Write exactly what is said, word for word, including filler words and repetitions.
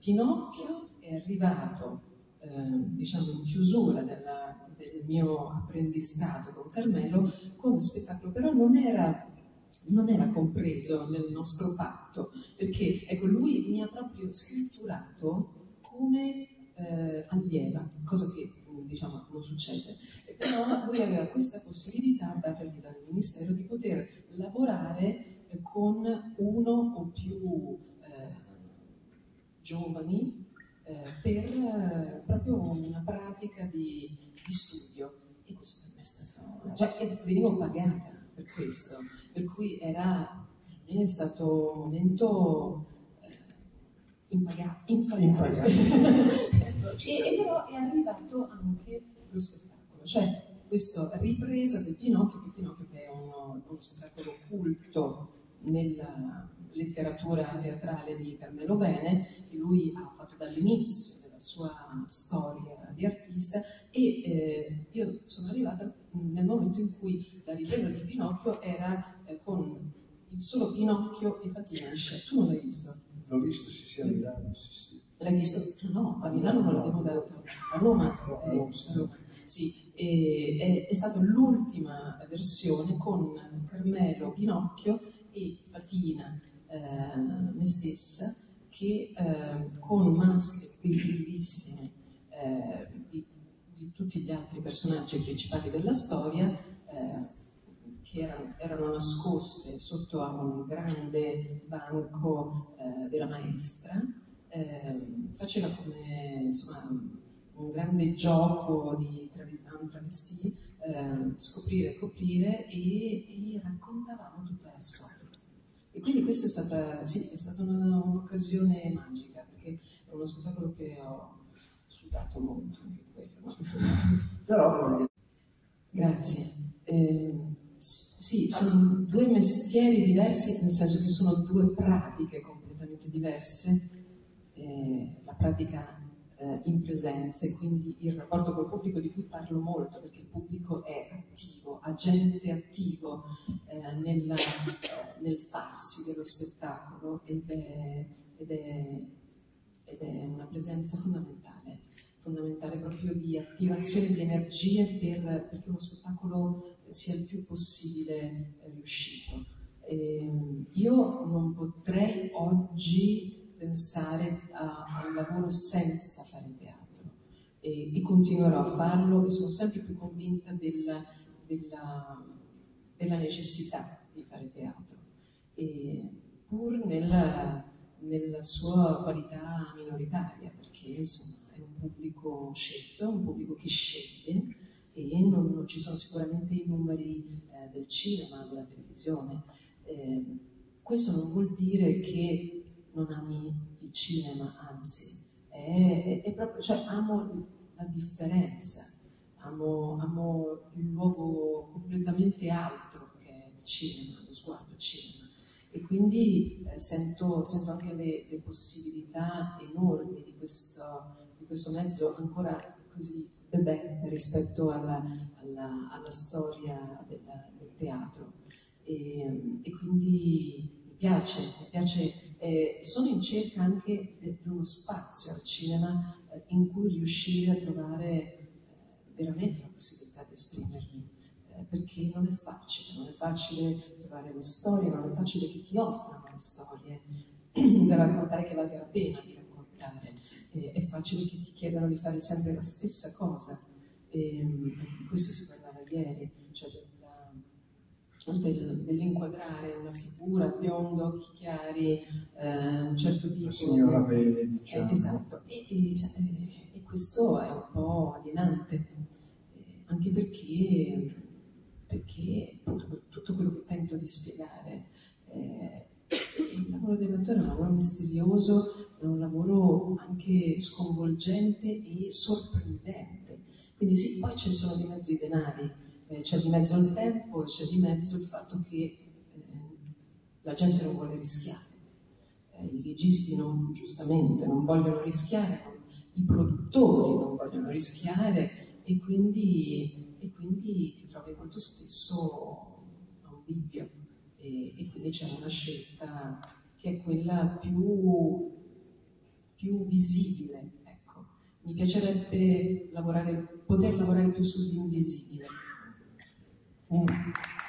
Pinocchio è arrivato, eh, diciamo, in chiusura della, del mio apprendistato con Carmelo come spettacolo, però non era, non era compreso nel nostro patto, perché ecco, lui mi ha proprio scritturato come eh, allieva, cosa che diciamo non succede, e però lui aveva questa possibilità datagli dal Ministero di poter lavorare eh, con uno o più eh, giovani eh, per eh, proprio una pratica di, di studio, e questo per me è stato, cioè, e venivo pagata per questo, per cui era, per me è stato un momento impagabile, impagabile. e, e però è arrivato anche lo spettacolo, cioè questa ripresa del Pinocchio, che Pinocchio che è uno, uno spettacolo culto nella letteratura teatrale di Carmelo Bene, che lui ha fatto dall'inizio della sua storia di artista, e eh, io sono arrivata nel momento in cui la ripresa di Pinocchio era eh, con il solo Pinocchio e Fatina in scena. Tu non l'hai visto? L'ho visto, sì, sì, a Milano, sì, sì. L'hai visto? No, a Milano non l'abbiamo dato. A Roma? No, a Roma, sì. A Roma. Sì, e, è, è stata l'ultima versione con Carmelo, Pinocchio e Fatina, eh, me stessa, che eh, con maschere bellissime eh, di, di tutti gli altri personaggi principali della storia, eh, che erano, erano nascoste sotto a un grande banco eh, della maestra, eh, faceva come insomma, un grande gioco di travestì, eh, scoprire e coprire, e, e raccontavamo tutta la storia. E quindi questa è stata, sì, è stata un'occasione magica, perché è uno spettacolo che ho sudato molto, anche quello. Però... Grazie. Eh, sì, sono due mestieri diversi, nel senso che sono due pratiche completamente diverse. Eh, la pratica eh, in presenza, e quindi il rapporto col pubblico, di cui parlo molto, perché il pubblico è attivo, agente attivo eh, nella, eh, nel farsi dello spettacolo, ed è, ed è, ed è una presenza fondamentale, fondamentale proprio di attivazione di energie per, perché uno spettacolo sia il più possibile eh, riuscito. E, io non potrei oggi pensare a, a un lavoro senza fare teatro, e, e continuerò a farlo, e sono sempre più convinta della, della, della necessità di fare teatro, e pur nella, nella sua qualità minoritaria, perché insomma è un pubblico scelto, un pubblico che sceglie, e non, non ci sono sicuramente i numeri eh, del cinema, della televisione. Eh, questo non vuol dire che non ami il cinema, anzi, è, è, è proprio, cioè amo la differenza, amo, amo il luogo completamente altro che è il cinema, lo sguardo al cinema, e quindi eh, sento, sento anche le, le possibilità enormi di questo, di questo mezzo ancora così bebè rispetto alla, alla, alla storia del, del teatro, e, e quindi mi piace, mi piace. Eh, sono in cerca anche di uno spazio al cinema eh, in cui riuscire a trovare eh, veramente la possibilità di esprimermi, eh, perché non è facile, non è facile trovare le storie, non è facile che ti offrano le storie da raccontare, che valga la pena di raccontare, eh, è facile che ti chiedano di fare sempre la stessa cosa, e, anche di questo si parlava ieri, cioè Del, dell'inquadrare una figura, biondo, occhi chiari, eh, un certo tipo. La signora bene, diciamo. Eh, esatto, e, e, e questo è un po' alienante, eh, anche perché, perché tutto, tutto quello che tento di spiegare, eh, il lavoro dell'attore è un lavoro misterioso, è un lavoro anche sconvolgente e sorprendente. Quindi sì, poi ce ne sono di mezzo i denari, Eh, c'è di mezzo il tempo, e c'è di mezzo il fatto che eh, la gente non vuole rischiare, eh, i registi non, giustamente non vogliono rischiare, non, i produttori non vogliono rischiare, e quindi, e quindi ti trovi molto spesso a un bivio, e, e quindi c'è una scelta che è quella più, più visibile, ecco. Mi piacerebbe lavorare, poter lavorare più sull'invisibile. Mm.